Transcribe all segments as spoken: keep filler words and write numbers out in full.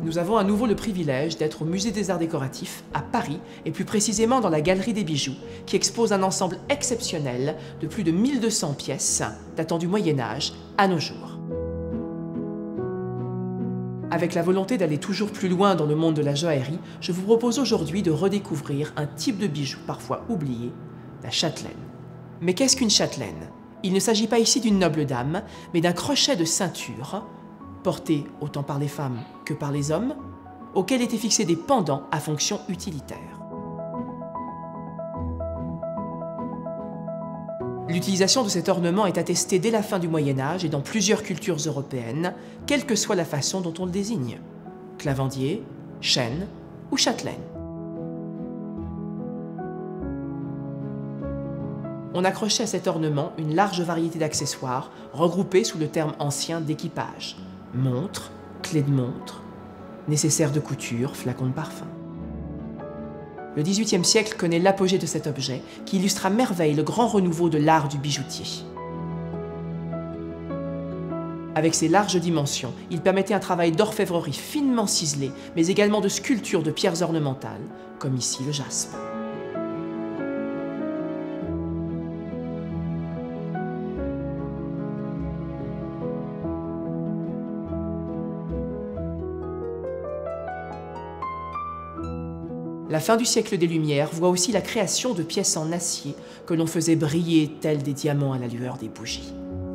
Nous avons à nouveau le privilège d'être au Musée des Arts Décoratifs à Paris et plus précisément dans la Galerie des Bijoux qui expose un ensemble exceptionnel de plus de mille deux cents pièces datant du Moyen-Âge à nos jours. Avec la volonté d'aller toujours plus loin dans le monde de la joaillerie, je vous propose aujourd'hui de redécouvrir un type de bijou parfois oublié, la châtelaine. Mais qu'est-ce qu'une châtelaine? Il ne s'agit pas ici d'une noble dame, mais d'un crochet de ceinture, porté autant par les femmes que par les hommes, auquel étaient fixés des pendants à fonction utilitaire. L'utilisation de cet ornement est attestée dès la fin du Moyen-Âge et dans plusieurs cultures européennes, quelle que soit la façon dont on le désigne. Clavandier, chêne ou châtelaine. On accrochait à cet ornement une large variété d'accessoires regroupés sous le terme ancien d'équipage. Montre, clé de montre, nécessaire de couture, flacon de parfum. Le dix-huitième siècle connaît l'apogée de cet objet qui illustre à merveille le grand renouveau de l'art du bijoutier. Avec ses larges dimensions, il permettait un travail d'orfèvrerie finement ciselé, mais également de sculpture de pierres ornementales, comme ici le jaspe. La fin du siècle des Lumières voit aussi la création de pièces en acier que l'on faisait briller tels des diamants à la lueur des bougies.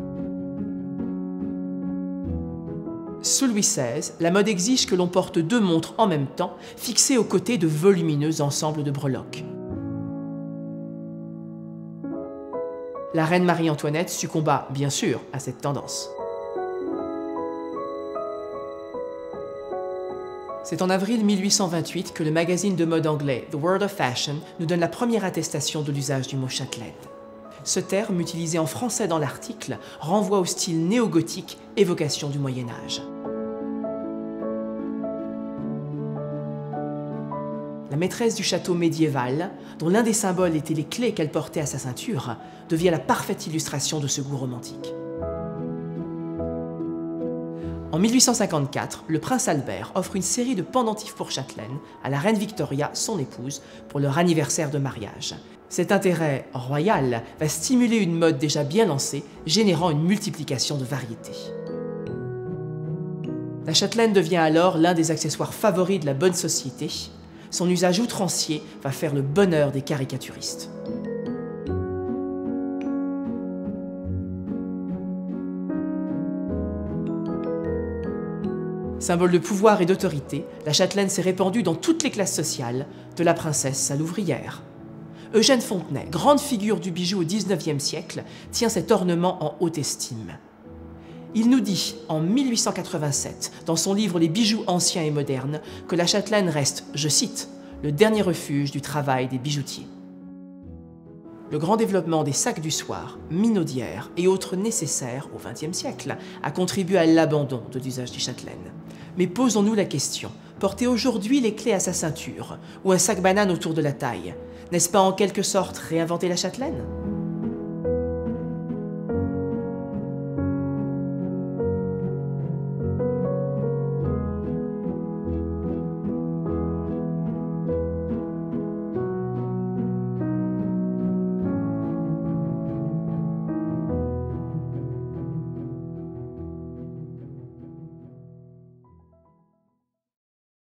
Sous Louis seize, la mode exige que l'on porte deux montres en même temps, fixées aux côtés de volumineux ensembles de breloques. La reine Marie-Antoinette succomba, bien sûr, à cette tendance. C'est en avril mille huit cent vingt-huit que le magazine de mode anglais The World of Fashion nous donne la première attestation de l'usage du mot châtelaine. Ce terme, utilisé en français dans l'article, renvoie au style néo-gothique, évocation du Moyen-Âge. La maîtresse du château médiéval, dont l'un des symboles était les clés qu'elle portait à sa ceinture, devient la parfaite illustration de ce goût romantique. En mille huit cent cinquante-quatre, le prince Albert offre une série de pendentifs pour châtelaine à la reine Victoria, son épouse, pour leur anniversaire de mariage. Cet intérêt royal va stimuler une mode déjà bien lancée, générant une multiplication de variétés. La châtelaine devient alors l'un des accessoires favoris de la bonne société. Son usage outrancier va faire le bonheur des caricaturistes. Symbole de pouvoir et d'autorité, la châtelaine s'est répandue dans toutes les classes sociales, de la princesse à l'ouvrière. Eugène Fontenay, grande figure du bijou au dix-neuvième siècle, tient cet ornement en haute estime. Il nous dit, en mille huit cent quatre-vingt-sept, dans son livre Les bijoux anciens et modernes, que la châtelaine reste, je cite, « le dernier refuge du travail des bijoutiers ». Le grand développement des sacs du soir, minaudières et autres nécessaires au vingtième siècle a contribué à l'abandon de l'usage des châtelaines. Mais posons-nous la question, porter aujourd'hui les clés à sa ceinture ou un sac banane autour de la taille, n'est-ce pas en quelque sorte réinventer la châtelaine ?